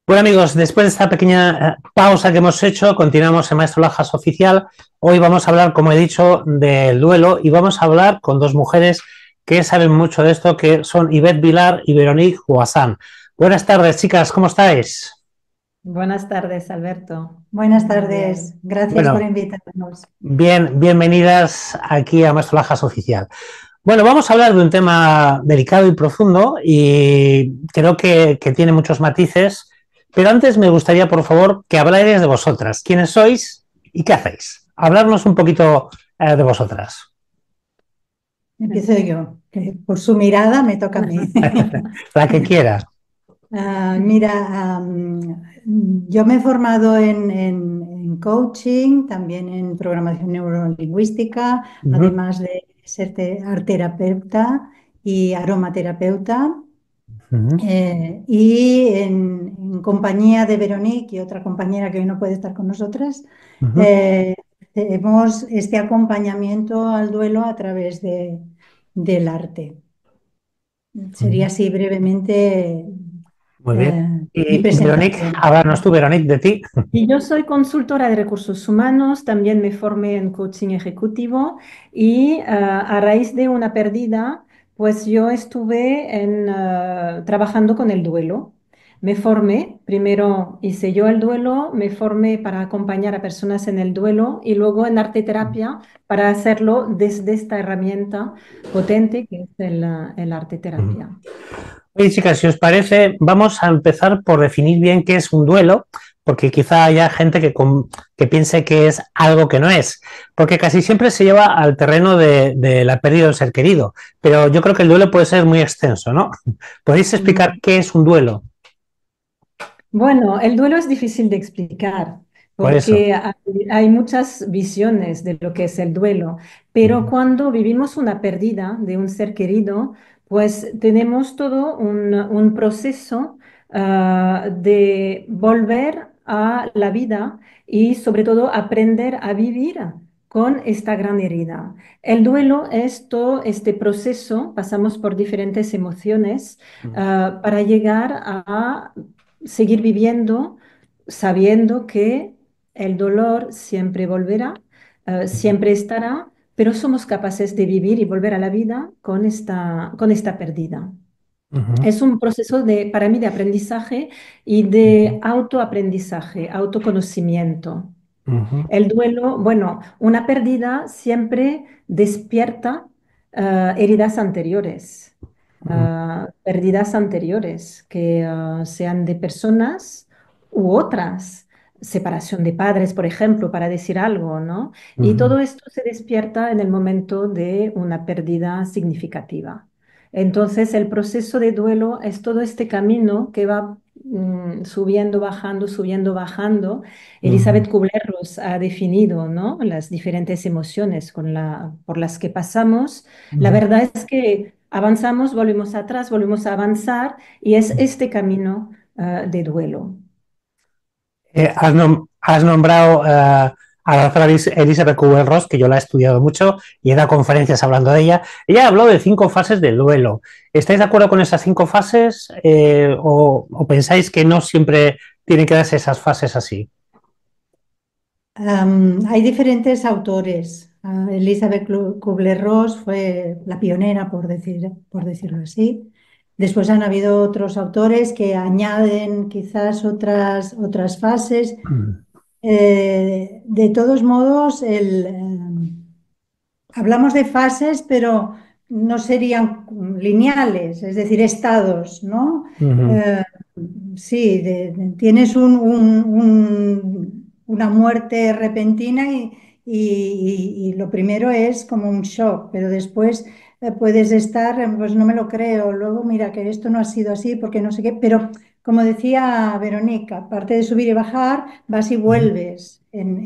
Bueno amigos, después de esta pequeña pausa que hemos hecho, continuamos en Maestro Lajas Oficial. Hoy vamos a hablar, como he dicho, del duelo y vamos a hablar con dos mujeres que saben mucho de esto, que son Ivette Vilar y Veronique Huazán. Buenas tardes, chicas, ¿cómo estáis? Buenas tardes, Alberto. Buenas tardes, gracias por Bueno, invitarnos. bienvenidas aquí a Maestro Lajas Oficial. Bueno, vamos a hablar de un tema delicado y profundo y creo que tiene muchos matices, pero antes me gustaría, por favor, que hablarais de vosotras. ¿Quiénes sois y qué hacéis? Hablarnos un poquito de vosotras. Empiezo yo, que por su mirada me toca a mí. La que quiera. Mira, yo me he formado en coaching, también en programación neurolingüística, Uh -huh, además de ser art terapeuta y aromaterapeuta. uh -huh, Y en compañía de Veronique y otra compañera que hoy no puede estar con nosotras, uh -huh, eh, tenemos este acompañamiento al duelo a través del arte. uh Sería -huh. así brevemente Muy bien. mi Y Veronique, presentación. háblanos tú, Veronique, de ti. Y yo soy consultora de recursos humanos, también me formé en coaching ejecutivo y a raíz de una pérdida, pues yo estuve trabajando con el duelo. Me formé, primero hice yo el duelo, me formé para acompañar a personas en el duelo y luego en arte terapia para hacerlo desde esta herramienta potente que es el arte Uh -huh. terapia. Oye, chicas, si os parece, vamos a empezar por definir bien qué es un duelo, porque quizá haya gente que piense que es algo que no es, porque casi siempre se lleva al terreno de la pérdida del ser querido, pero yo creo que el duelo puede ser muy extenso, ¿no? ¿Podéis explicar Mm. qué es un duelo? Bueno, el duelo es difícil de explicar Por eso. porque hay muchas visiones de lo que es el duelo, pero cuando vivimos una pérdida de un ser querido, pues tenemos todo un proceso de volver a la vida y sobre todo aprender a vivir con esta gran herida. El duelo es todo este proceso, pasamos por diferentes emociones para llegar a seguir viviendo sabiendo que el dolor siempre volverá, siempre estará, pero somos capaces de vivir y volver a la vida con esta pérdida. Uh -huh, Es un proceso para mí de aprendizaje y de autoaprendizaje, autoconocimiento. uh -huh, El duelo, bueno, una pérdida siempre despierta heridas anteriores, pérdidas anteriores, que sean de personas u otras, separación de padres, por ejemplo, para decir algo, ¿no? uh Y -huh, todo esto se despierta en el momento de una pérdida significativa. Entonces, el proceso de duelo es todo este camino que va subiendo, bajando, subiendo, bajando. uh -huh, Elizabeth Kubler-Ross ha definido, ¿no?, las diferentes emociones por las que pasamos. uh La -huh. verdad es que avanzamos, volvemos atrás, volvemos a avanzar y es este camino de duelo. Has nombrado a la doctora Elizabeth Kubler-Ross, que yo la he estudiado mucho y he dado conferencias hablando de ella. Ella habló de 5 fases del duelo. ¿Estáis de acuerdo con esas 5 fases o pensáis que no siempre tienen que darse esas fases así? Hay diferentes autores. Elizabeth Kubler-Ross fue la pionera, por decirlo así. Después han habido otros autores que añaden quizás otras fases. De todos modos, hablamos de fases, pero no serían lineales, es decir, estados, ¿no? Uh -huh, Eh, sí, tienes una muerte repentina y lo primero es como un shock, pero después puedes estar, pues no me lo creo, luego mira que esto no ha sido así porque no sé qué, pero como decía Verónica, aparte de subir y bajar, vas y uh -huh, vuelves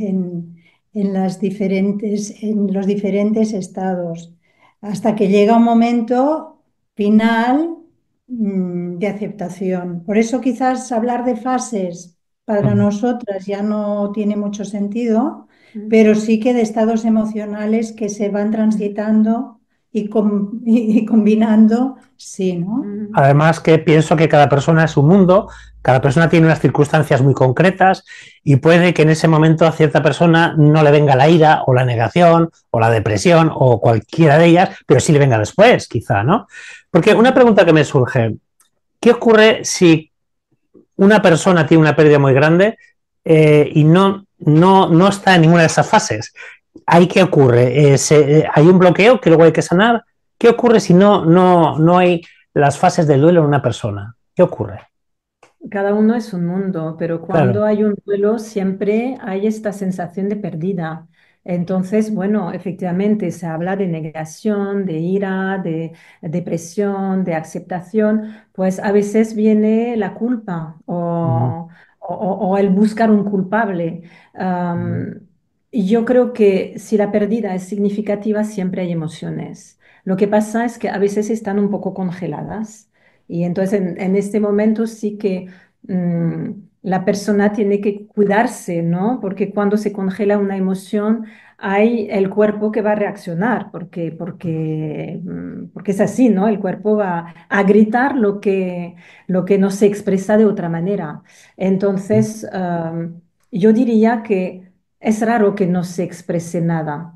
en los diferentes estados, hasta que llega un momento final de aceptación. Por eso quizás hablar de fases uh para -huh, nosotras ya no tiene mucho sentido, Mm. pero sí que de estados emocionales que se van transitando y combinando, sí, ¿no? Además que pienso que cada persona es un mundo, cada persona tiene unas circunstancias muy concretas y puede que en ese momento a cierta persona no le venga la ira o la negación o la depresión o cualquiera de ellas, pero sí le venga después, quizá, ¿no? Porque una pregunta que me surge, ¿qué ocurre si una persona tiene una pérdida muy grande y no está en ninguna de esas fases? ¿Ahí qué ocurre? ¿Hay un bloqueo que luego hay que sanar? ¿Qué ocurre si no hay las fases del duelo en una persona? ¿Qué ocurre? Cada uno es un mundo, pero Claro. cuando hay un duelo siempre hay esta sensación de pérdida. Entonces, bueno, efectivamente se habla de negación, de ira, de depresión, de aceptación, pues a veces viene la culpa Uh o el buscar un culpable. -huh. Y yo creo que si la pérdida es significativa, siempre hay emociones. Lo que pasa es que a veces están un poco congeladas. Y entonces en este momento sí que la persona tiene que cuidarse, ¿no? Porque cuando se congela una emoción, hay el cuerpo que va a reaccionar, porque es así, ¿no? El cuerpo va a gritar lo que no se expresa de otra manera. Entonces, yo diría que es raro que no se exprese nada.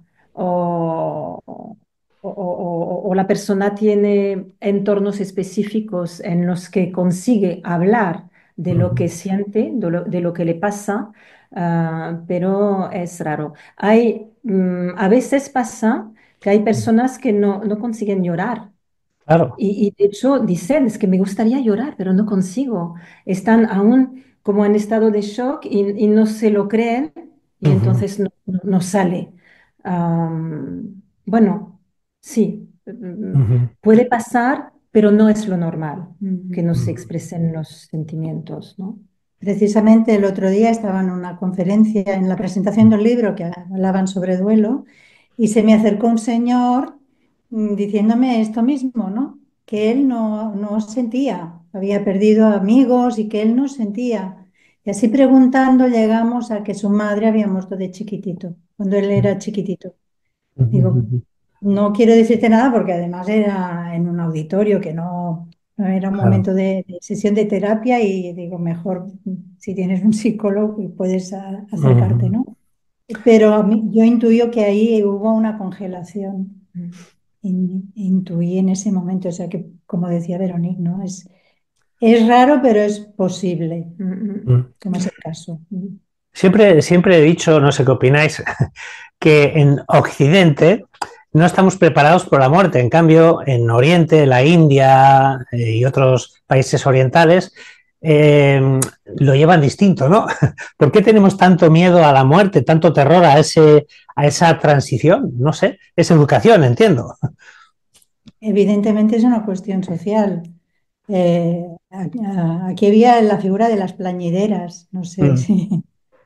O la persona tiene entornos específicos en los que consigue hablar de Uh lo -huh. que siente, de lo que le pasa, pero es raro. A veces pasa que hay personas que no consiguen llorar. Claro. Y de hecho dicen, es que me gustaría llorar, pero no consigo. Están aún como en estado de shock y no se lo creen Uh y -huh. entonces no sale. Bueno, sí, Uh -huh. puede pasar, pero no es lo normal, que no Uh se -huh. expresen los sentimientos, ¿no? Precisamente el otro día estaba en una conferencia en la presentación de un libro que hablaban sobre duelo y se me acercó un señor diciéndome esto mismo, ¿no? Que él no sentía, había perdido amigos y que él no sentía. Y así preguntando llegamos a que su madre había muerto de chiquitito, cuando él era chiquitito. Uh Digo, -huh. no quiero decirte nada porque además era en un auditorio que no era un Claro. momento de sesión de terapia y digo, mejor si tienes un psicólogo y puedes Uh acercarte, -huh. ¿no? Pero yo intuyo que ahí hubo una congelación. Intuí en ese momento, o sea que, como decía Veronique, ¿no? Es raro, pero es posible, Mm, Uh mm, -huh. como es el caso. Siempre he dicho, no sé qué opináis, que en Occidente no estamos preparados por la muerte. En cambio, en Oriente, la India y otros países orientales lo llevan distinto, ¿no? ¿Por qué tenemos tanto miedo a la muerte, tanto terror a esa transición? No sé, es educación, entiendo. Evidentemente es una cuestión social. Aquí había la figura de las plañideras, no sé Mm. si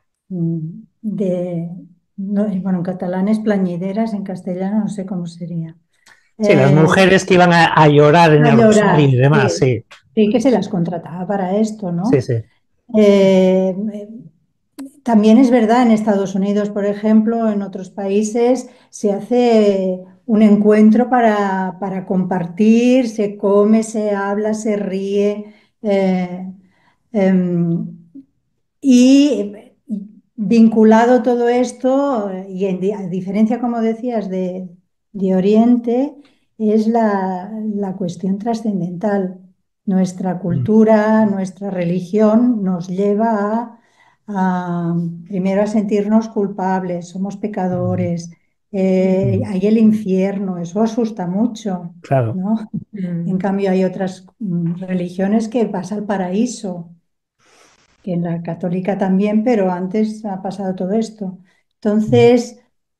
de, bueno, en catalán es plañideras, en castellano no sé cómo sería. Sí, las Eh, mujeres que iban a llorar en a el rosario y llorar, demás, sí, sí, sí que se las contrataba para esto, sí, ¿no? sí. Eh, También es verdad, en Estados Unidos, por ejemplo, en otros países, se hace un encuentro para compartir, se come, se habla, se ríe. eh, em, y vinculado todo esto, y a diferencia, como decías, de Oriente, es la cuestión trascendental. Nuestra Mm, cultura, nuestra religión nos lleva primero a sentirnos culpables, somos mm, pecadores, mm. hay el infierno, eso asusta mucho, Claro. ¿no? En mm, cambio, hay otras religiones que vas al paraíso, que en la católica también, pero antes ha pasado todo esto. Mm, Entonces,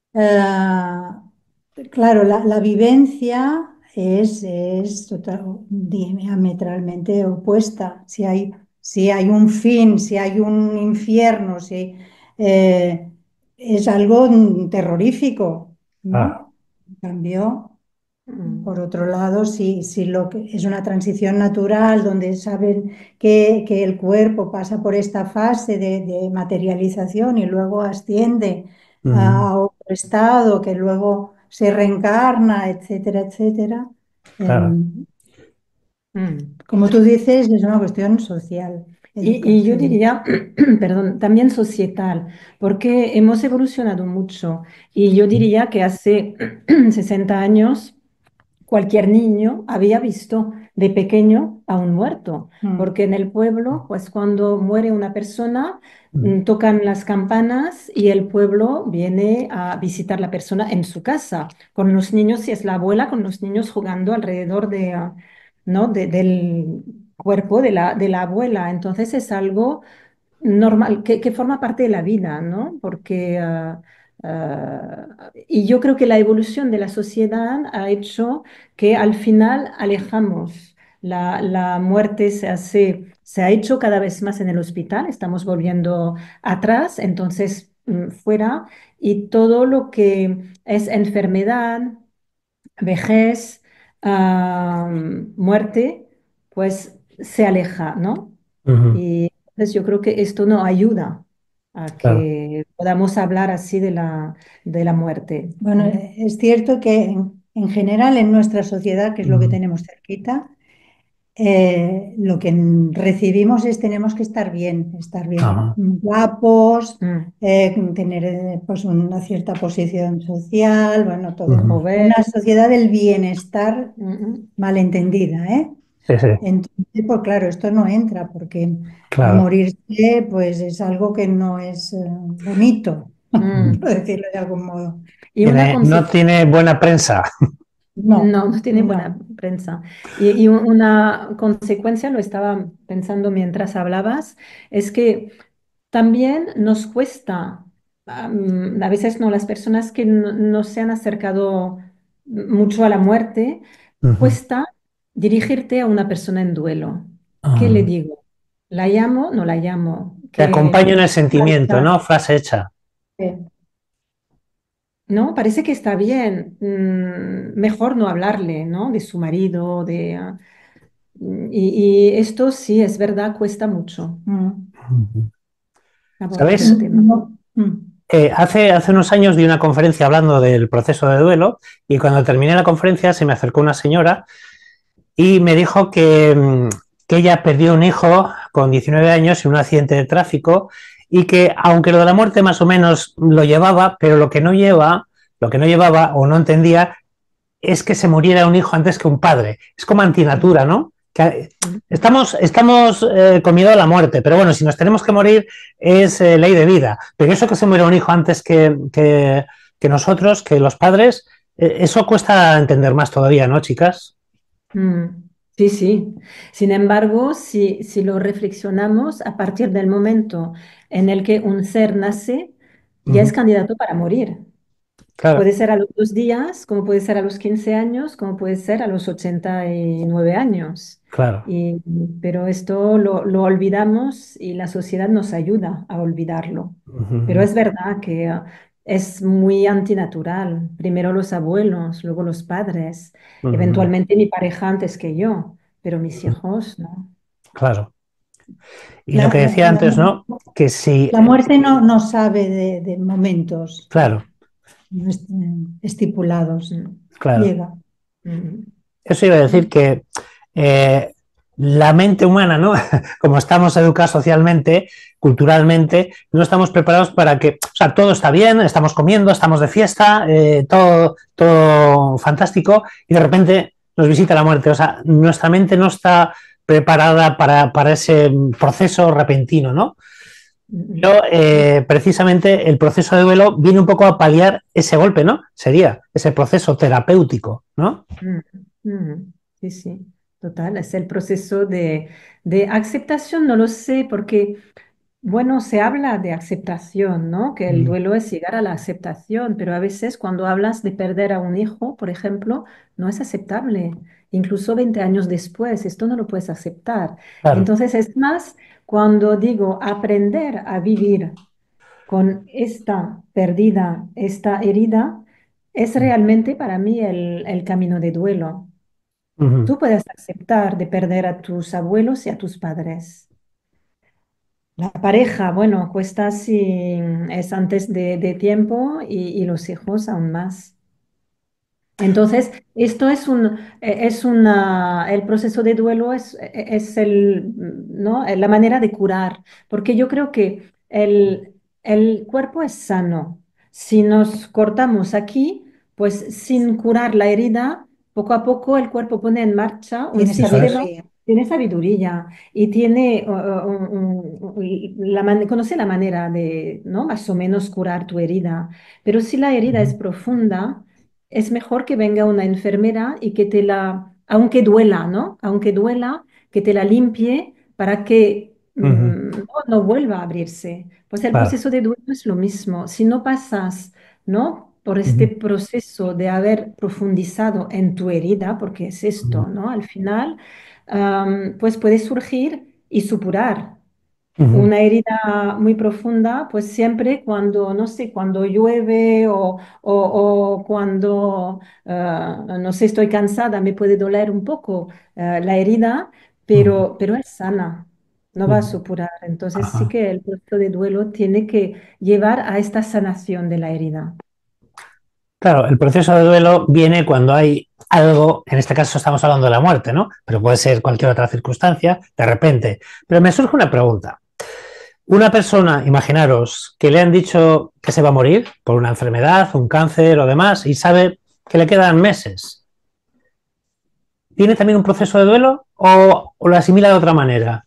claro, la vivencia diametralmente opuesta. Si hay un fin, si hay un infierno, eh, es algo terrorífico, claro. ¿no? En cambio, mm, por otro lado, si lo que es una transición natural donde saben que el cuerpo pasa por esta fase de materialización y luego asciende Mm, a otro estado, que luego se reencarna, etcétera, etcétera. Claro. Como tú dices, es una cuestión social, Y yo educación. diría, perdón, también societal, porque hemos evolucionado mucho. Y yo diría que hace 60 años cualquier niño había visto de pequeño a un muerto, Mm. porque en el pueblo, pues cuando muere una persona, Mm. tocan las campanas y el pueblo viene a visitar la persona en su casa, con los niños, si es la abuela, con los niños jugando alrededor de, ¿no? del cuerpo de la abuela. Entonces es algo normal, que forma parte de la vida, ¿no? Porque, y yo creo que la evolución de la sociedad ha hecho que al final alejamos. La muerte se ha hecho cada vez más en el hospital, estamos volviendo atrás, entonces fuera, y todo lo que es enfermedad, vejez, muerte, pues se aleja, ¿no? Ujú. Y entonces yo creo que esto nos ayuda a Claro. que podamos hablar así de la muerte. Bueno, es cierto que en general en nuestra sociedad, que es lo que Ujú. tenemos cerquita, lo que recibimos es tenemos que estar bien, Ajá. guapos, Mm. tener pues una cierta posición social, bueno, todo. Ujú. Joven. Una sociedad del bienestar Mm, malentendida, ¿eh? Sí, sí, Entonces, pues claro, esto no entra porque claro. morirse pues es algo que no es bonito, mm. por decirlo de algún modo. Y una No consecuencia. tiene buena prensa. No, No, no tiene buena no. prensa. Y una consecuencia, lo estaba pensando mientras hablabas, es que también nos cuesta, a veces no, las personas que no se han acercado mucho a la muerte, Ujú. cuesta dirigirte a una persona en duelo. ¿Qué le Ah. digo? ¿La llamo? ¿No la llamo? Te ¿Qué acompaño en el sentimiento, Falta, ¿no? Frase hecha. no, parece que está bien. Mejor no hablarle, ¿no? De su marido, y esto sí, es verdad, cuesta mucho mm, Ujú. abordar el ¿Sabes? tema. no, Hace unos años di una conferencia hablando del proceso de duelo y cuando terminé la conferencia se me acercó una señora y me dijo que ella perdió un hijo con 19 años en un accidente de tráfico y que aunque lo de la muerte más o menos lo llevaba, pero lo que no llevaba o no entendía es que se muriera un hijo antes que un padre. Es como antinatura, ¿no? Que Mm. estamos con miedo a la muerte, pero bueno, si nos tenemos que morir es ley de vida. Pero eso que se muera un hijo antes que nosotros, que los padres, eso cuesta entender más todavía, ¿no, chicas? Mm. Sí, sí. Sin embargo, si lo reflexionamos, a partir del momento en el que un ser nace, ya es Ujú. candidato para morir. Claro, Puede ser a los 2 días, como puede ser a los 15 años, como puede ser a los 89 años. claro. Y, pero esto lo olvidamos y la sociedad nos ayuda a olvidarlo. Pero Ujú. es verdad que es muy antinatural. Primero los abuelos, luego los padres, Ujú. eventualmente mi pareja antes que yo, pero mis hijos, ¿no? Claro. Y lo la, que decía la- antes, ¿no? Que si, la muerte no sabe de momentos claro, no estipulados. Mm, claro. Llega. mm, Eso iba a decir mm, que la mente humana, ¿no? Como estamos educados socialmente, culturalmente, no estamos preparados para que, o sea, todo está bien, estamos comiendo, estamos de fiesta, todo fantástico, y de repente nos visita la muerte. O sea, nuestra mente no está preparada para ese proceso repentino, ¿no? mm, Pero precisamente el proceso de duelo viene un poco a paliar ese golpe, ¿no? Sería ese proceso terapéutico, ¿no? mm, Sí, sí, total. Es el proceso de aceptación, no lo sé, porque, bueno, se habla de aceptación, ¿no? Que el Mm. duelo es llegar a la aceptación, pero a veces cuando hablas de perder a un hijo, por ejemplo, no es aceptable. Incluso 20 años después, esto no lo puedes aceptar. Claro. Entonces, es más cuando digo aprender a vivir con esta perdida, esta herida, es realmente para mí el camino de duelo. Ujú. Tú puedes aceptar de perder a tus abuelos y a tus padres. La pareja, bueno, cuesta si es antes de tiempo y los hijos aún más. Entonces, esto el proceso de duelo es ¿no? La manera de curar, porque yo creo que el cuerpo es sano. Si nos cortamos aquí, pues sin curar la herida, poco a poco el cuerpo pone en marcha un Tiene Eso es. sistema, sabiduría. tiene sabiduría y tiene, conoce la manera de, ¿no? Más o menos curar tu herida. Pero si la herida es Ujú, profunda, es mejor que venga una enfermera y que te la, aunque duela, ¿no? Aunque duela, que te la limpie para que ujú, no vuelva a abrirse. Pues el claro. proceso de duelo es lo mismo. Si no pasas, ¿no? Por este Ujú, proceso de haber profundizado en tu herida, porque es ujú, esto, ¿no? Al final, pues puede surgir y supurar. ujú, Una herida muy profunda, pues siempre cuando, no sé, cuando llueve o cuando, no sé, estoy cansada, me puede doler un poco la herida, ujú, pero es sana, no va a ujú. supurar. Entonces sí Ajá. que el proceso de duelo tiene que llevar a esta sanación de la herida. Claro, el proceso de duelo viene cuando hay algo, en este caso estamos hablando de la muerte, ¿no? Pero puede ser cualquier otra circunstancia, de repente. Pero me surge una pregunta. Una persona, imaginaros, que le han dicho que se va a morir por una enfermedad, un cáncer o demás, y sabe que le quedan meses. ¿Tiene también un proceso de duelo o lo asimila de otra manera?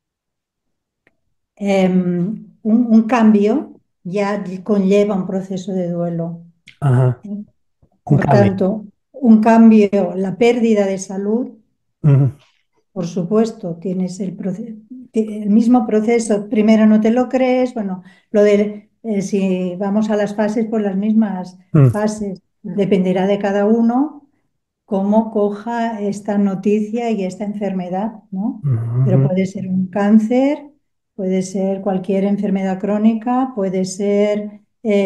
Un cambio ya conlleva un proceso de duelo. Ajá, un Por cambio. tanto, un cambio, la pérdida de salud, Ujú, por supuesto, tienes el mismo proceso. Primero no te lo crees, bueno, si vamos a las fases, pues las mismas ujú, fases. Dependerá de cada uno cómo coja esta noticia y esta enfermedad, ¿no? Pero ujú, puede ser un cáncer, puede ser cualquier enfermedad crónica, puede ser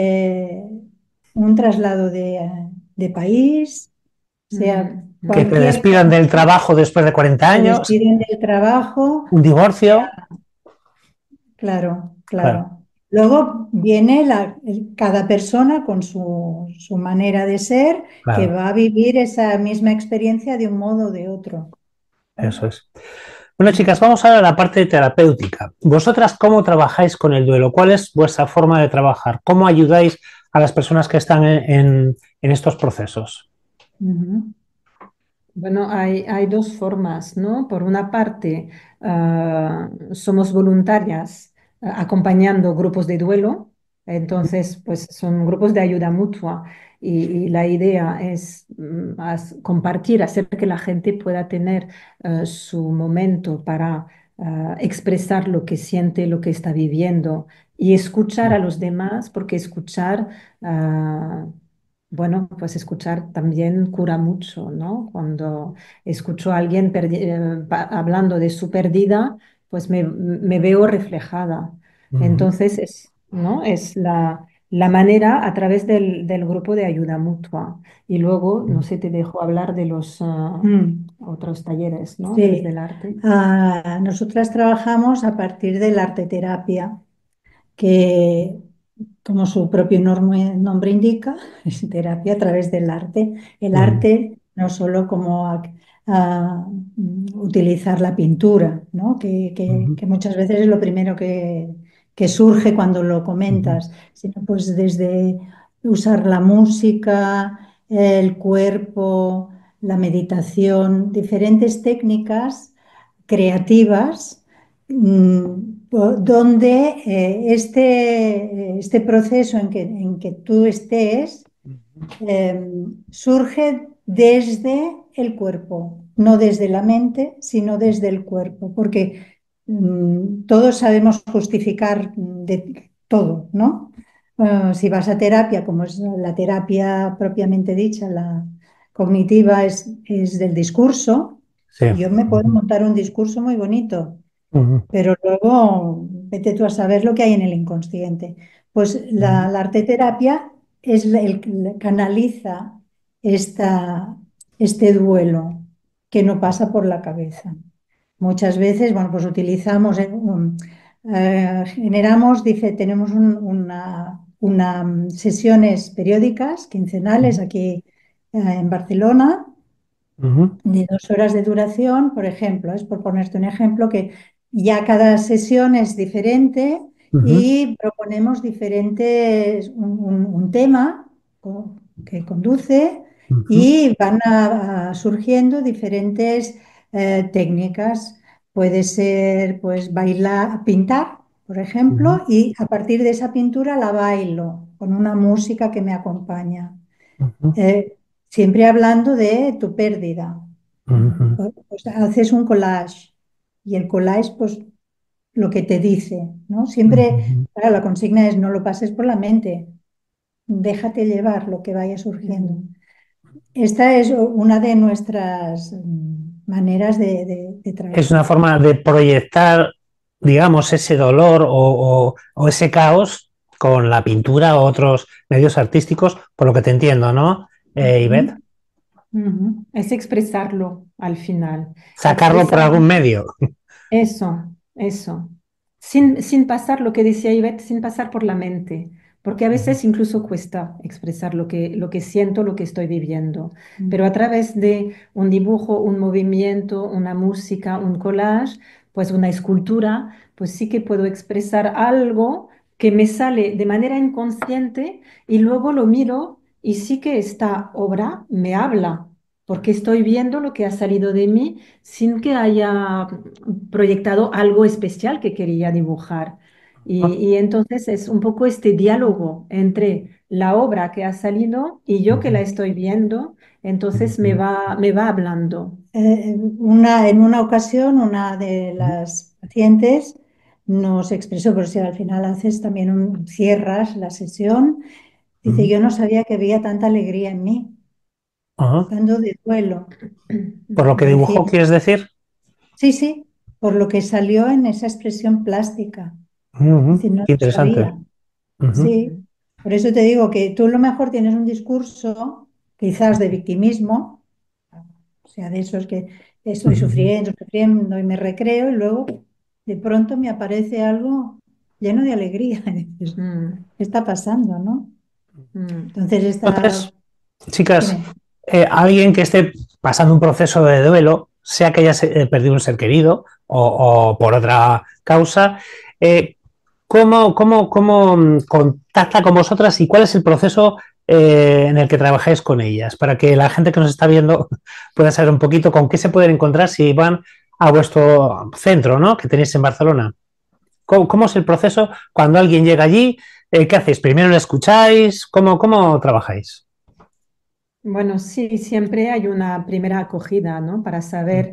un traslado de país, o sea, que te cualquier despidan del cosa, trabajo después de 40 te años, despiden del trabajo, un divorcio. claro, Claro, claro. Luego viene cada persona con su manera de ser, que claro, va a vivir esa misma experiencia de un modo o de otro. eso es. Bueno, chicas, Mm. vamos ahora a la parte terapéutica. ¿Vosotras cómo trabajáis con el duelo? ¿Cuál es vuestra forma de trabajar? ¿Cómo ayudáis a las personas que están en estos procesos? Ujú. Bueno, hay dos formas, ¿no? Por una parte, somos voluntarias acompañando grupos de duelo, entonces, pues son grupos de ayuda mutua y la idea es compartir, hacer que la gente pueda tener su momento para expresar lo que siente, lo que está viviendo y escuchar a los demás, porque escuchar... bueno, pues escuchar también cura mucho, ¿no? Cuando escucho a alguien hablando de su pérdida, pues me veo reflejada. Ujú, Entonces, ¿no? Es la manera a través del grupo de ayuda mutua. Y luego, no sé, te dejo hablar de los Mm. otros talleres, ¿no? Desde el Sí. arte. Nosotras trabajamos a partir de la arteterapia, que, como su propio nombre indica, es terapia a través del arte. El ujú, arte no solo como utilizar la pintura, ¿no? ujú, Que muchas veces es lo primero que surge cuando lo ujú, comentas, sino pues desde usar la música, el cuerpo, la meditación, diferentes técnicas creativas donde este proceso en que tú estés surge desde el cuerpo, no desde la mente, sino desde el cuerpo, porque todos sabemos justificar de todo, ¿no? Si vas a terapia, como es la terapia propiamente dicha, la cognitiva es del discurso, sí, yo me puedo ujú, montar un discurso muy bonito, ujú, pero luego vete tú a saber lo que hay en el inconsciente. Pues ujú, la arteterapia es el que canaliza este duelo que no pasa por la cabeza. Muchas veces, bueno, pues utilizamos, generamos, dice, tenemos sesiones periódicas, quincenales, ujú, aquí en Barcelona, Ujú, de 2 horas de duración, por ejemplo, es por ponerte un ejemplo que ya cada sesión es diferente ujú, y proponemos diferentes, un tema que conduce ujú, y van a surgiendo diferentes técnicas. Puede ser pues bailar, pintar, por ujú, ejemplo, y a partir de esa pintura la bailo con una música que me acompaña. ujú, Siempre hablando de tu pérdida. ujú, Pues haces un collage y el collage, pues lo que te dice, ¿no? Siempre, ujú. claro, la consigna es no lo pases por la mente, déjate llevar lo que vaya surgiendo. Esta es una de nuestras maneras de Es una trabajar. forma de proyectar, digamos, ese dolor o ese caos con la pintura o otros medios artísticos, por lo que te entiendo, ¿no, Ivette? Ujú, ujú. Es expresarlo al final, Sacarlo por expresar algún medio. eso, sin pasar lo que decía Ivette, sin pasar por la mente, porque a veces incluso cuesta expresar lo que siento, lo que estoy viviendo, pero a través de un dibujo, un movimiento, una música, un collage, pues una escultura, pues sí que puedo expresar algo que me sale de manera inconsciente y luego lo miro y sí que esta obra me habla, porque estoy viendo lo que ha salido de mí sin que haya proyectado algo especial que quería dibujar. Y entonces es un poco este diálogo entre la obra que ha salido y yo que la estoy viendo, entonces me va hablando. En una ocasión, una de las pacientes nos expresó, pero si al final haces también cierras la sesión, dice, yo no sabía que había tanta alegría en mí, Ajá. hablando de duelo. Por lo que Me decía, dibujó, ¿quieres decir? sí, sí, por lo que salió en esa expresión plástica. Ujú, Dice, no qué lo interesante. sabía. Ujú, Sí, por eso te digo que tú a lo mejor tienes un discurso, quizás de victimismo, o sea, de esos que estoy ujú. sufriendo, sufriendo y me recreo y luego de pronto me aparece algo lleno de alegría. Y dices, Mm, ¿qué está pasando, no? mm. Entonces Entonces, está, chicas, dime. alguien que esté pasando un proceso de duelo, sea que haya perdido un ser querido o por otra causa, eh, ¿cómo contacta con vosotras y cuál es el proceso en el que trabajáis con ellas? Para que la gente que nos está viendo pueda saber un poquito con qué se pueden encontrar si van a vuestro centro, ¿no? Que tenéis en Barcelona. ¿Cómo es el proceso cuando alguien llega allí? ¿Qué hacéis? ¿Primero le escucháis? ¿Cómo trabajáis? Bueno, sí, siempre hay una primera acogida, ¿no? Para saber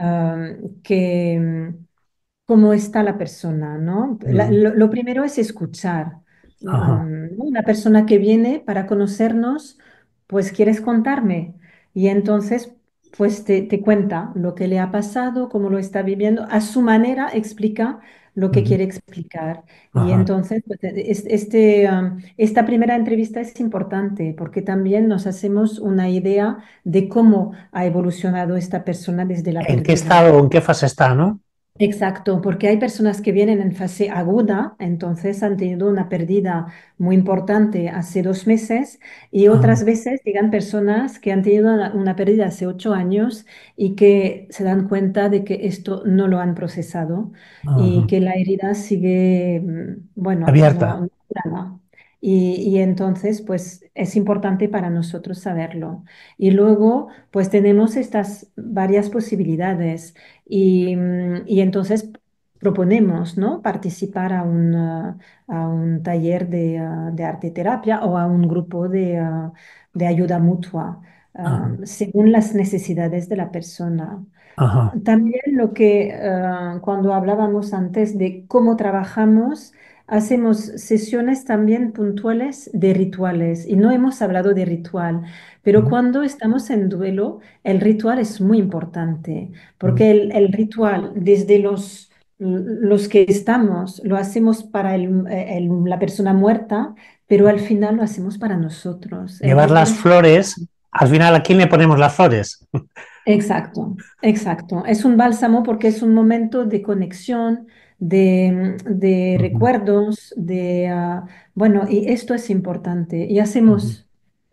que, cómo está la persona, ¿no? Mm, Lo primero es escuchar. ajá, ¿No? Una persona que viene para conocernos, pues quieres contarme. Y entonces, pues te cuenta lo que le ha pasado, cómo lo está viviendo. A su manera explica lo que ujú, quiere explicar. Y ajá. entonces, pues, esta primera entrevista es importante porque también nos hacemos una idea de cómo ha evolucionado esta persona desde la ¿En qué pérdida. estado o en qué fase está, no? Exacto, porque hay personas que vienen en fase aguda, entonces han tenido una pérdida muy importante hace 2 meses, y Ajá, otras veces llegan personas que han tenido una pérdida hace 8 años y que se dan cuenta de que esto no lo han procesado y ajá. que la herida sigue, bueno, Abierta. no curada. Y entonces, pues es importante para nosotros saberlo. Y luego, pues tenemos estas varias posibilidades. Y entonces proponemos, ¿no? Participar a un taller de arte terapia o a un grupo de ayuda mutua, Ajá, según las necesidades de la persona. ajá. También cuando hablábamos antes de cómo trabajamos, hacemos sesiones también puntuales de rituales y no hemos hablado de ritual, pero Mm, cuando estamos en duelo, el ritual es muy importante mm. porque el ritual desde los que estamos lo hacemos para la persona muerta, pero al final lo hacemos para nosotros. Llevar las Entonces, flores, al final, ¿a quién le ponemos las flores? exacto, exacto. Es un bálsamo porque es un momento de conexión, de Ujú, recuerdos, bueno, y esto es importante. Y ujú.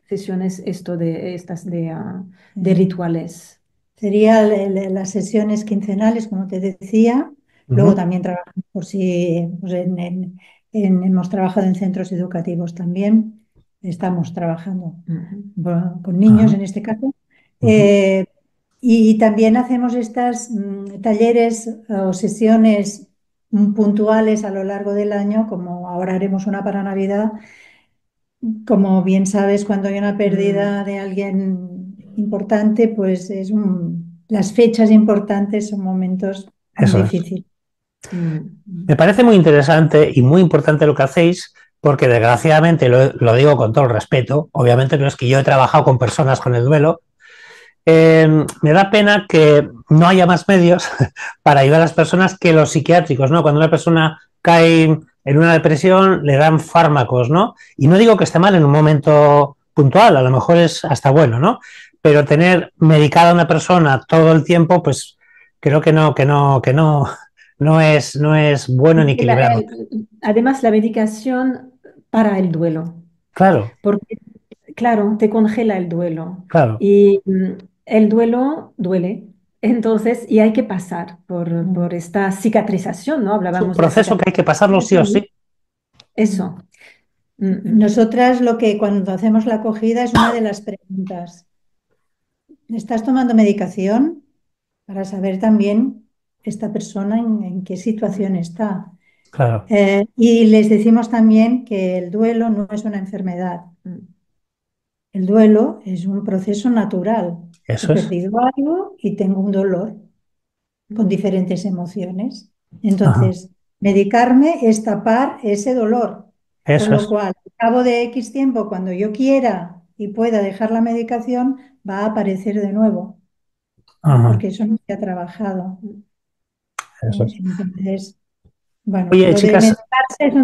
sesiones esto de estas de rituales? Serían las sesiones quincenales, como te decía. Luego Ujú, también trabajamos por si pues hemos trabajado en centros educativos también. Estamos trabajando Ujú. bueno, con niños ajá, en este caso. ujú. Eh, y también hacemos estas talleres o sesiones puntuales a lo largo del año, como ahora haremos una para Navidad. Como bien sabes, cuando hay una Mm, pérdida de alguien importante, pues las fechas importantes son momentos Eso es. difíciles. Me mm, parece muy interesante y muy importante lo que hacéis, porque desgraciadamente, lo digo con todo el respeto, obviamente no es que yo he trabajado con personas con el duelo, me da pena que no haya más medios para ayudar a las personas que los psiquiátricos, ¿no? Cuando una persona cae en una depresión, le dan fármacos, ¿no? Y no digo que esté mal en un momento puntual, a lo mejor es hasta bueno, ¿no? Pero tener medicada a una persona todo el tiempo, pues creo que no es bueno ni Porque equilibrado. además la medicación para el duelo, Claro, porque claro, te congela el duelo claro. y el duelo duele. Entonces, y hay que pasar por esta cicatrización, ¿no? Es un Hablábamos de proceso que hay que pasarlo sí o cicatrización. sí. Eso. Nosotras lo que cuando hacemos la acogida es una de las preguntas. ¿Estás tomando medicación? Para saber también esta persona en qué situación está. Claro, Y les decimos también que el duelo no es una enfermedad. Mm, El duelo es un proceso natural. He eso es. perdido algo y tengo un dolor con mm, diferentes emociones. Ajá, Entonces, medicarme es tapar ese dolor. Con eso lo es. cual, al cabo de X tiempo, cuando yo quiera y pueda dejar la medicación, va a aparecer de nuevo, Ajá, porque eso no se ha trabajado. mm. eso es. Entonces, bueno, Oye, lo de chicas, medicarse es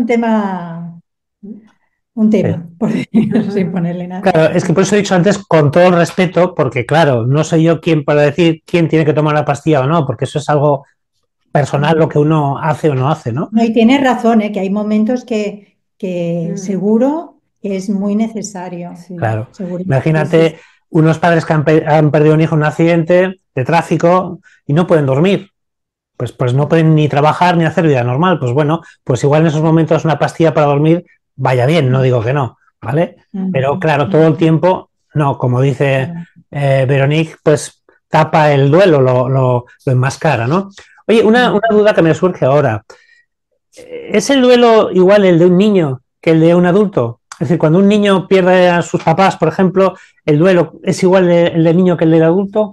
un sí. tema, por decirlo, sin ponerle nada. Claro, es que por eso he dicho antes con todo el respeto, porque claro, no soy yo quien para decir quién tiene que tomar la pastilla o no, porque eso es algo personal lo que uno hace o no hace, ¿no? No, y tienes razón, que hay momentos que Mm, seguro que es muy necesario. sí, Claro. Segurísimo. sí, sí, sí. Imagínate unos padres que han perdido un hijo en un accidente de tráfico y no pueden dormir. Pues no pueden ni trabajar ni hacer vida normal. Pues bueno, pues igual en esos momentos una pastilla para dormir vaya bien, no digo que no, ¿vale? Pero claro, todo el tiempo, no, como dice Claro. Veronique, pues tapa el duelo, lo enmascara, ¿no? Oye, una duda que me surge ahora. ¿Es el duelo igual el de un niño que el de un adulto? Es decir, cuando un niño pierde a sus papás, por ejemplo, ¿el duelo es igual el del niño que el del adulto?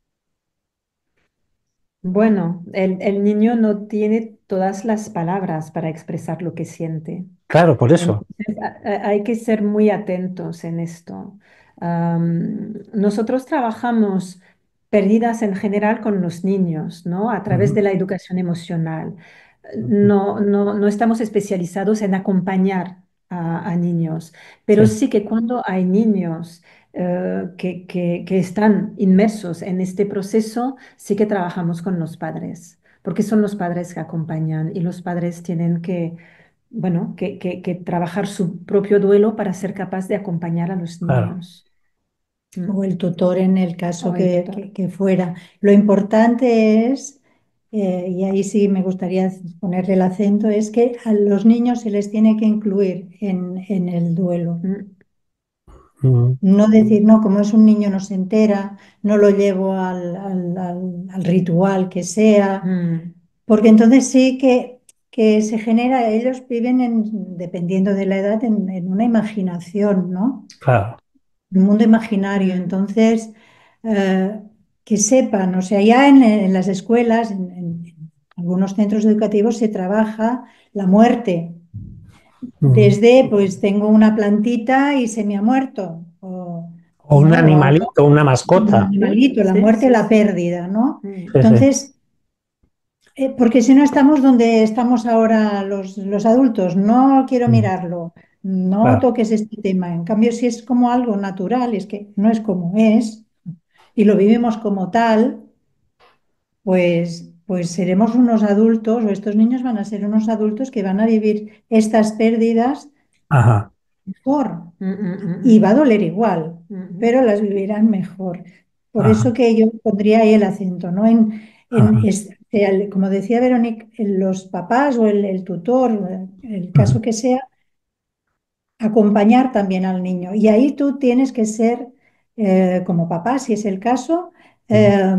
Bueno, el niño no tiene todas las palabras para expresar lo que siente. Claro, por eso. Entonces, hay que ser muy atentos en esto. Nosotros trabajamos pérdidas en general con los niños, ¿no? A través Ujú, de la educación emocional. ujú. No estamos especializados en acompañar a niños, pero Sí, sí que cuando hay niños que están inmersos en este proceso, sí que trabajamos con los padres, porque son los padres que acompañan y los padres tienen que bueno, que trabajar su propio duelo para ser capaz de acompañar a los claro. niños. Mm. O el tutor en el caso O el tutor. que fuera. Lo importante es, y ahí sí me gustaría ponerle el acento, es que a los niños se les tiene que incluir en el duelo. Mm, Ujú, No decir, no, como es un niño no se entera, no lo llevo al ritual que sea, mm, porque entonces sí que se genera, ellos viven, dependiendo de la edad, en una imaginación, ¿no? claro. Un mundo imaginario. mm, Entonces, eh, que sepan, o sea, ya en las escuelas, en algunos centros educativos se trabaja la muerte. Ujú. Desde, pues tengo una plantita y se me ha muerto, O un ¿no? O algo, animalito, una un mascota. sí, animalito, la sí, muerte, sí, la sí. pérdida, ¿no? Mm, Sí, sí, Entonces, porque si no estamos donde estamos ahora los adultos, no quiero ujú, mirarlo, no claro. toques este tema. En cambio, si es como algo natural, es que no es como es, y lo vivimos como tal, pues seremos unos adultos, o estos niños van a ser unos adultos que van a vivir estas pérdidas Ajá. mejor. mm, Y va a doler igual, mm, pero las vivirán mejor. Por Ajá, eso que yo pondría ahí el acento, ¿no? ajá, Como decía Verónica, en los papás o el tutor, el ujú, caso que sea, acompañar también al niño. Y ahí tú tienes que ser, como papá, si es el caso, ujú, eh,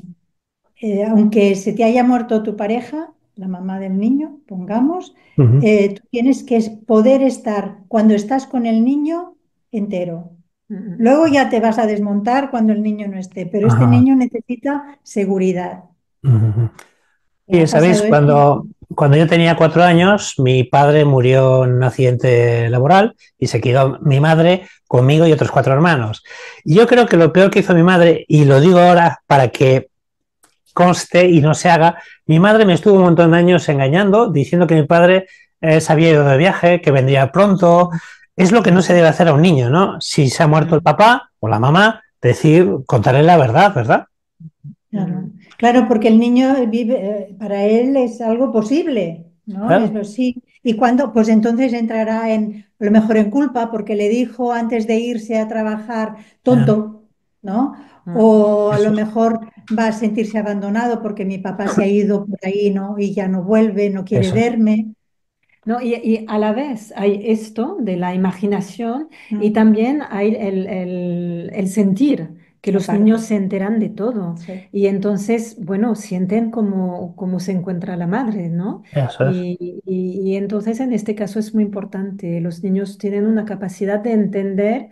aunque se te haya muerto tu pareja, la mamá del niño, pongamos, ujú, tú tienes que poder estar cuando estás con el niño entero. mm, Luego ya te vas a desmontar cuando el niño no esté, pero este ajá, niño necesita seguridad. ujú. ¿Te Sí, ha sabéis, pasado esto? cuando yo tenía 4 años, mi padre murió en un accidente laboral y se quedó mi madre conmigo y otros 4 hermanos. Y yo creo que lo peor que hizo mi madre, y lo digo ahora para que conste y no se haga, mi madre me estuvo un montón de años engañando, diciendo que mi padre se había ido de viaje, que vendría pronto. Es lo que no se debe hacer a un niño, ¿no? Si se ha muerto el mm, papá o la mamá, decir, contarle la verdad, ¿verdad? Claro, claro, porque el niño vive, para él es algo posible, ¿no? Claro, Eso sí. Y cuando, pues entonces entrará a lo mejor en culpa porque le dijo antes de irse a trabajar ya, tonto, ¿no? mm. O a lo eso es. mejor va a sentirse abandonado porque mi papá se ha ido por ahí, ¿no? Y ya no vuelve, no quiere Eso es. verme. No, y a la vez hay esto de la imaginación y Mm, también hay el sentir, que los niños aparte, se enteran de todo. sí. Y entonces, bueno, sienten cómo se encuentra la madre, ¿no? Eso es. Y entonces en este caso es muy importante. Los niños tienen una capacidad de entender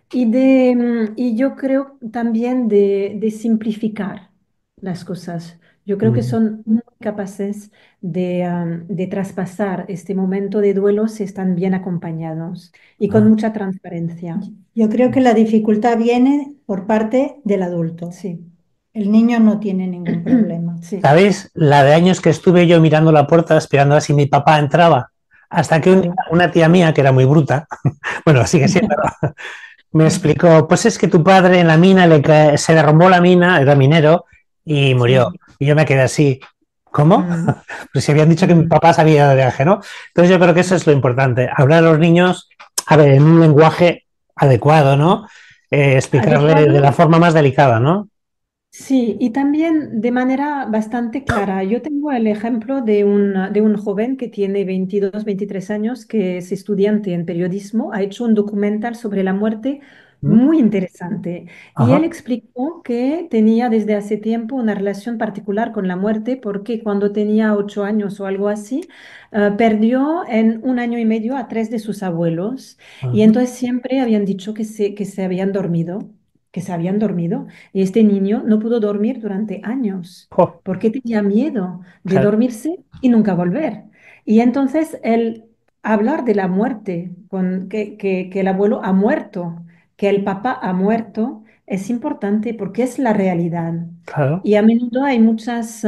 y yo creo también de simplificar las cosas. Yo creo que Mm, son muy capaces de traspasar este momento de duelo si están bien acompañados y con ah, mucha transparencia. Yo creo que la dificultad viene por parte del adulto. Sí, El niño no tiene ningún problema. sí. ¿Sabéis la de años que estuve yo mirando la puerta esperando a ver si mi papá entraba? Hasta que Claro. una tía mía, que era muy bruta, bueno, sigue siendo, me explicó, pues es que tu padre en la mina se derrumbó la mina, era minero, y murió. Sí. Y yo me quedé así, ¿cómo? Mm, Pues si habían dicho que mi mm. papá se había ido de viaje, ¿no? Entonces yo creo que eso es lo importante, hablar a los niños, a ver, en un lenguaje adecuado, ¿no? Explicarle de la Adecuado. forma más delicada, ¿no? Sí, y también de manera bastante clara. Yo tengo el ejemplo de un joven que tiene 22, 23 años, que es estudiante en periodismo, ha hecho un documental sobre la muerte ¿Mm? muy interesante. Y él Ajá, explicó que tenía desde hace tiempo una relación particular con la muerte porque cuando tenía 8 años o algo así, perdió en un año y medio a tres de sus abuelos. Y ajá. entonces siempre habían dicho que se habían dormido, que se habían dormido. Y este niño no pudo dormir durante años Jo, porque tenía miedo de claro, dormirse y nunca volver. Y entonces el hablar de la muerte, que el abuelo ha muerto, que el papá ha muerto, es importante porque es la realidad. claro. Y a menudo hay muchas,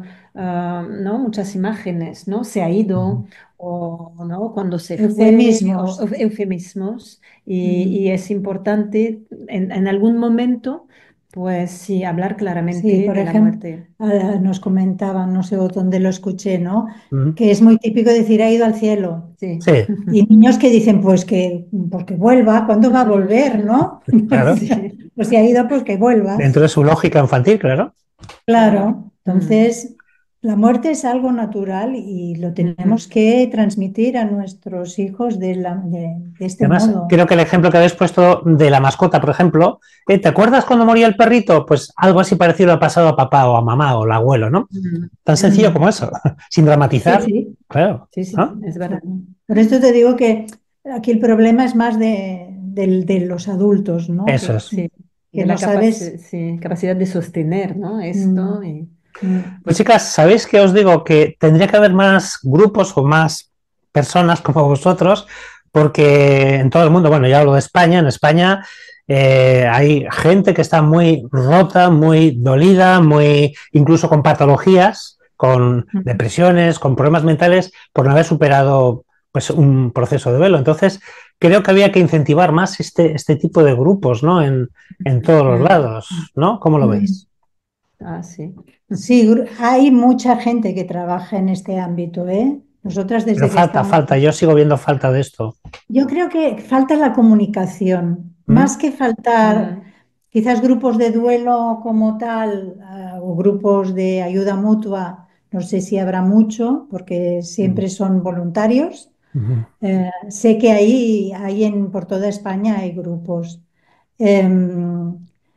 ¿no? Muchas imágenes, ¿no? Se ha Ujú. ido, o ¿no? Cuando se fue, Eufemismos. o eufemismos. Y Mm. es importante en algún momento, pues sí, hablar Sí, claramente por de la ejemplo, muerte. nos comentaban, no sé dónde lo escuché, ¿no? Ujú. Que es muy típico decir ha ido al cielo. Sí. Sí, Y niños que dicen, pues que vuelva, ¿cuándo va a volver, no? claro. Sí. Pues si ha ido, pues que vuelva. Dentro de su lógica infantil, claro. Claro. Claro, entonces la muerte es algo natural y lo tenemos Mm. que transmitir a nuestros hijos de este Además, modo. creo que el ejemplo que habéis puesto de la mascota, por ejemplo, ¿te acuerdas cuando moría el perrito? Pues algo así parecido le ha pasado a papá o a mamá o al abuelo, ¿no? Mm. Tan sencillo Mm. como eso, sin Sí, dramatizar, sí, claro. sí, sí, ¿No? es verdad. Por esto te digo que aquí el problema es más de los adultos, ¿no? Eso es. Sí, Que de no la sabes. sí, capacidad de sostener, ¿no? Mm, Esto. Y, mm. Pues chicas, ¿sabéis que os digo que tendría que haber más grupos o más personas como vosotros? Porque en todo el mundo, bueno, ya hablo de España, en España hay gente que está muy rota, muy dolida, muy incluso con patologías, con depresiones, con problemas mentales por no haber superado pues un proceso de duelo. Entonces, creo que había que incentivar más este tipo de grupos, ¿no? En todos los mm, lados, ¿no? ¿Cómo lo Mm. veis? sí. Sí, hay mucha gente que trabaja en este ámbito, ¿eh? Nosotras desde Pero que estamos... falta, yo sigo viendo falta de esto. Yo creo que falta la comunicación, más que faltar quizás grupos de duelo como tal, o grupos de ayuda mutua, no sé si habrá mucho, porque siempre son voluntarios. Ujú. Sé que por toda España hay grupos. Em,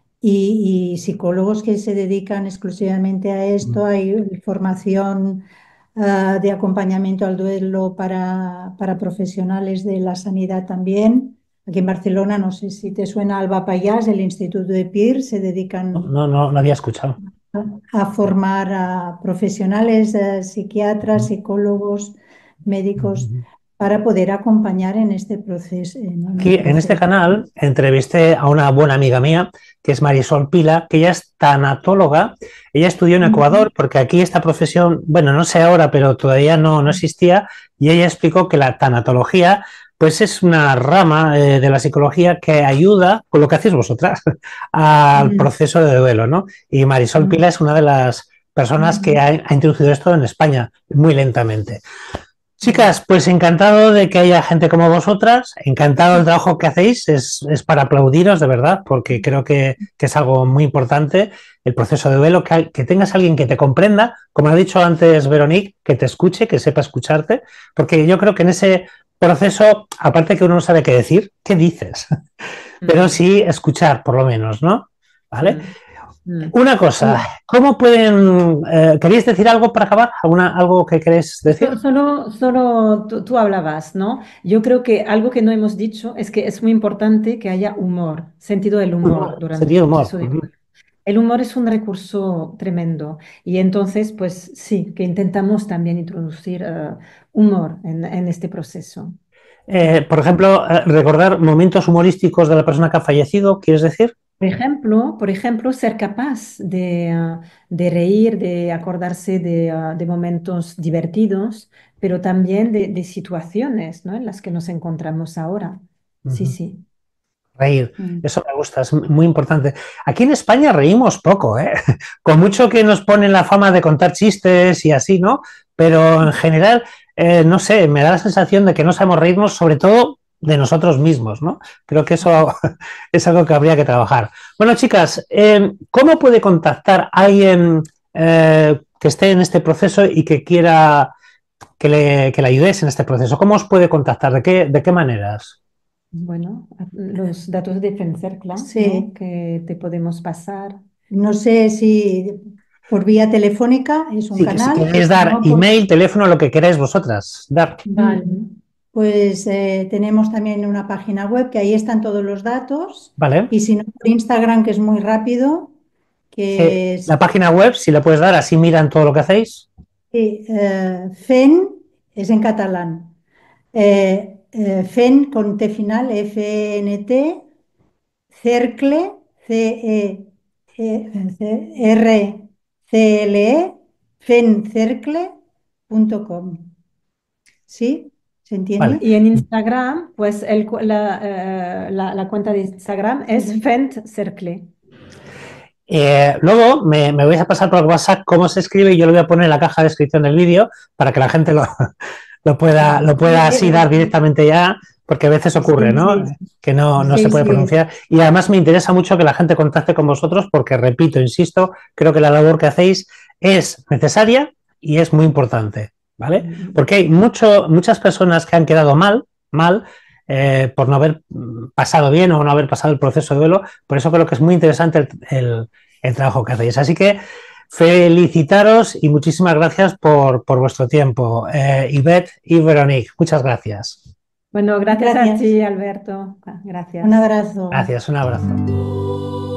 y psicólogos que se dedican exclusivamente a esto. Hay formación de acompañamiento al duelo para profesionales de la sanidad también. Aquí en Barcelona, no sé si te suena Alba Payás, el Instituto de PIR, se dedican No había escuchado. a formar a profesionales, psiquiatras, psicólogos, médicos, para poder acompañar en este proceso. En el Aquí en este proceso. canal entrevisté a una buena amiga mía, que es Marisol Pila, que ella es tanatóloga. Ella estudió en Ecuador porque aquí esta profesión, bueno, no sé ahora, pero todavía no existía, y ella explicó que la tanatología pues es una rama de la psicología que ayuda, con lo que hacéis vosotras, al proceso de duelo, ¿no? Y Marisol Pila es una de las personas que ha introducido esto en España muy lentamente. Chicas, pues encantado de que haya gente como vosotras, encantado del trabajo que hacéis, es para aplaudiros de verdad, porque creo que es algo muy importante el proceso de duelo, que tengas a alguien que te comprenda, como ha dicho antes Veronique, que te escuche, que sepa escucharte, porque yo creo que en ese proceso, aparte que uno no sabe qué decir, ¿qué dices? Pero sí escuchar, por lo menos, ¿no? ¿Vale? Una cosa, ¿cómo pueden... ¿queréis decir algo para acabar? ¿Algo que queréis decir? Solo tú hablabas, ¿no? Yo creo que algo que no hemos dicho es que es muy importante que haya humor, sentido del humor durante Sentido el de humor. proceso de duelo. El humor es un recurso tremendo y entonces, pues sí, que intentamos también introducir humor en este proceso. Por ejemplo, recordar momentos humorísticos de la persona que ha fallecido, ¿quieres decir? Por ejemplo, ser capaz de reír, de acordarse de momentos divertidos, pero también de situaciones, ¿no? En las que nos encontramos ahora. Sí, sí. Reír, Mm. eso me gusta, es muy importante. Aquí en España reímos poco, ¿eh? Con mucho que nos ponen la fama de contar chistes y así, ¿no? Pero en general, no sé, me da la sensación de que no sabemos reírnos, sobre todo de nosotros mismos, ¿no? Creo que eso es algo que habría que trabajar. Bueno, chicas, ¿cómo puede contactar a alguien que esté en este proceso y que quiera que le ayudéis en este proceso? ¿Cómo os puede contactar? De qué maneras? Bueno, los datos de FENCERCLA, Sí, ¿no? Que te podemos pasar. no sé si por vía telefónica es un Si canal, queréis si dar no, email, teléfono, lo que queráis vosotras, dar. Vale. pues tenemos también una página web que ahí están todos los datos, ¿Vale? y si no, por Instagram, que es muy rápido, que es La página web, si la puedes dar, así miran todo lo que hacéis. FEN, es en catalán. FEN con T final, FNT, Cercle, RCLE, fencercle.com. ¿Sí? ¿Se Vale. entiende? Y en Instagram, pues la cuenta de Instagram es FENCERCLE. Luego me vais a pasar por WhatsApp cómo se escribe y yo lo voy a poner en la caja de descripción del vídeo para que la gente lo pueda así dar directamente ya, porque a veces ocurre, Sí, ¿no? sí, Que no se sí, puede sí. pronunciar. Y además me interesa mucho que la gente contacte con vosotros porque, repito, insisto, creo que la labor que hacéis es necesaria y es muy importante, ¿vale? Porque hay muchas personas que han quedado mal, por no haber pasado bien o no haber pasado el proceso de duelo. Por eso creo que es muy interesante el trabajo que hacéis. Así que felicitaros y muchísimas gracias por vuestro tiempo. Ivette y Veronique, muchas gracias. Bueno, gracias a Gracias. ti, Alberto. Gracias. Un abrazo. Gracias, un abrazo.